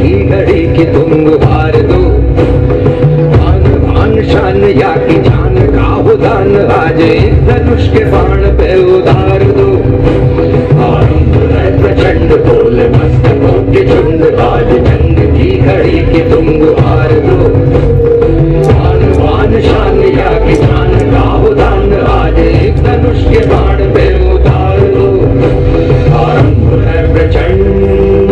की घड़ी की तुम गुहार दो। आन बान शान या की जान का हो दान, आज एक धनुष के बाण पे उतार दो। आरंभ है प्रचंड बोल मस्तकों के झुंड, आज जंग की घड़ी की तुम गुहार दो। आन बान शान या की जान का हो दान, आज एक धनुष के बाण पे उतार दो। आरंभ है प्रचंड।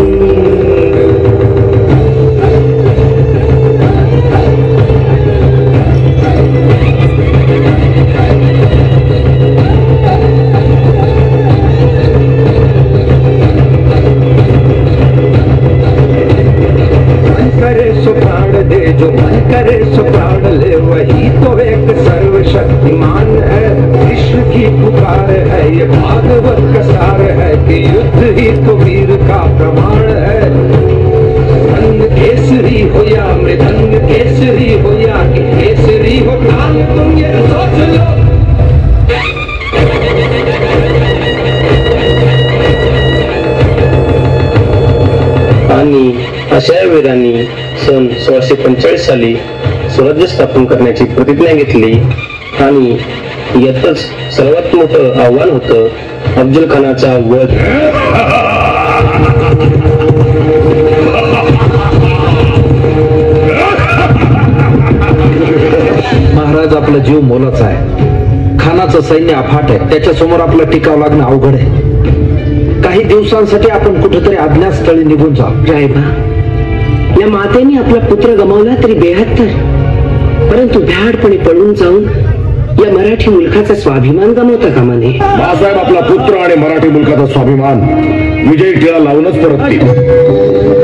जो मन करे सो प्राण ले, वही तो एक सर्वशक्तिमान है। विश्व की पुकार है ये भागवत का सार है, कि युद्ध ही तो वीर का प्रमाण है। रंग केसरी हो या मृदंग केसरी हो या कि केसरी हो काल, तुम ये सोच लो। आणि अशा वीरांनी सन 1645 साली स्वराज्य स्थापन करण्याची प्रतिज्ञा घेतली आणि यातच सर्वात मोठं आव्हान होतं अफजल खानाचा वध। महाराज, आपला जीव मोलाचा आहे, खानाचं सैन्य अफाट आहे, त्याच्यासमोर आपला टिकाव लागणं अवघड आहे। काही दिवसांसाठी आपण कुठेतरी अज्ञातस्थळी निघून जाऊ। रायबा, या मातेने आपला पुत्र गमावला तरी बेहत्तर, परंतु भ्याडपणे पळून जाऊन या मराठी मुलखाचा स्वाभिमान गमावता कामा नये। बाळासाहेब आपला पुत्र आणि मराठी मुलखाचा स्वाभिमान विजयी टिळा लावूनच परततील।